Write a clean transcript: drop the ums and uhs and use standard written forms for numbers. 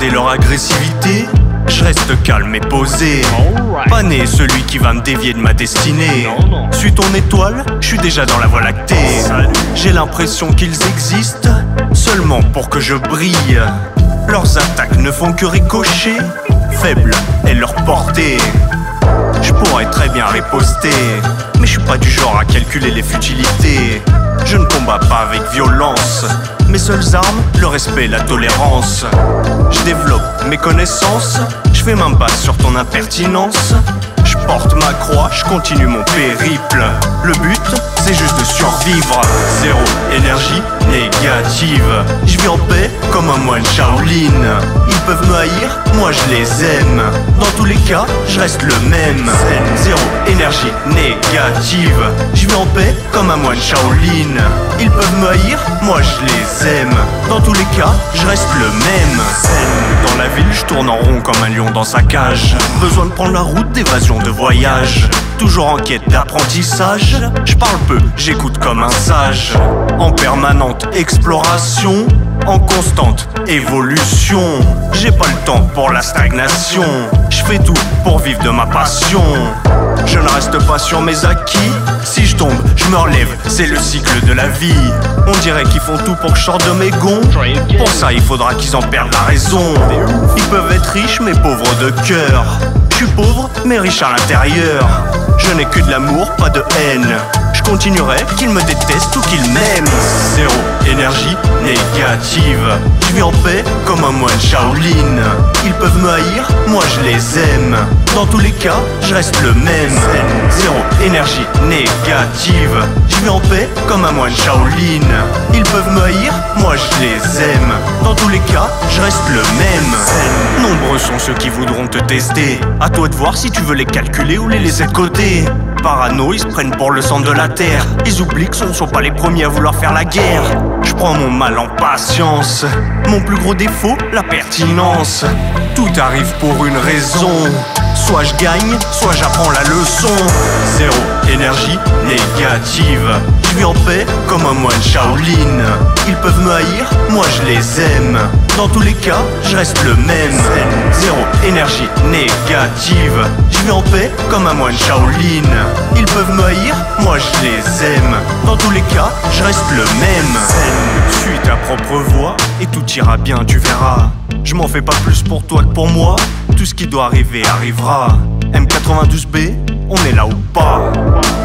regarder leur agressivité, je reste calme et posé. Pas né celui qui va me dévier de ma destinée. Suis ton étoile, je suis déjà dans la voie lactée. J'ai l'impression qu'ils existent seulement pour que je brille. Leurs attaques ne font que ricocher, faible est leur portée. Je pourrais très bien riposter, mais je suis pas du genre à calculer les futilités. Je ne combats pas avec violence, mes seules armes, le respect, la tolérance. Je développe mes connaissances, je fais main basse sur ton impertinence. Je porte ma croix, je continue mon périple. Le but, c'est juste de survivre. Zéro énergie négative. Je vis en paix comme un moine Shaolin. Ils peuvent me haïr, moi je les aime. Dans tous les cas, je reste le même. Zéro énergie négative. Je vis en paix comme un moine Shaolin. Ils peuvent me haïr, moi je les aime. Dans tous les cas, je reste le même. Dans la ville, je tourne en rond comme un lion dans sa cage. Besoin de prendre la route d'évasion de voyage. Toujours en quête d'apprentissage. Je parle peu, j'écoute comme un sage. En permanente exploration, en constante évolution. J'ai pas le temps pour la stagnation. Je fais tout pour vivre de ma passion. Je ne reste pas sur mes acquis. Si je tombe, je me relève, c'est le cycle de la vie. On dirait qu'ils font tout pour que je sorte de mes gonds. Pour ça, il faudra qu'ils en perdent la raison. Ils peuvent être riches, mais pauvres de cœur. Je suis pauvre, mais riche à l'intérieur. Je n'ai que de l'amour, pas de haine. Je continuerai, qu'ils me détestent ou qu'ils m'aiment. Zéro énergie négative. Je vis en paix comme un moine Shaolin. Ils peuvent me haïr, moi je les aime. Dans tous les cas, je reste le même. Zéro énergie négative. Je vis en paix comme un moine Shaolin. Ils peuvent me haïr, moi je les aime. Dans tous les cas, je reste le même. Nombreux sont ceux qui voudront te tester. À toi de voir si tu veux les calculer ou les laisser de côté. Parano, ils se prennent pour le centre de la terre. Ils oublient que ce ne sont pas les premiers à vouloir faire la guerre. Je prends mon mal en patience. Mon plus gros défaut, la pertinence. Tout arrive pour une raison. Soit je gagne, soit j'apprends la leçon. Zéro énergie négative. Je vis en paix comme un moine Shaolin. Ils peuvent me haïr, moi je les aime. Dans tous les cas, je reste le même. Zéro énergie négative. Je vis en paix comme un moine Shaolin. Ils peuvent me haïr, moi je les aime. Dans tous les cas, je reste le même. Suis ta propre voie et tout ira bien, tu verras. Je m'en fais pas plus pour toi que pour moi. Tout ce qui doit arriver arrivera. M92B, on est là ou pas.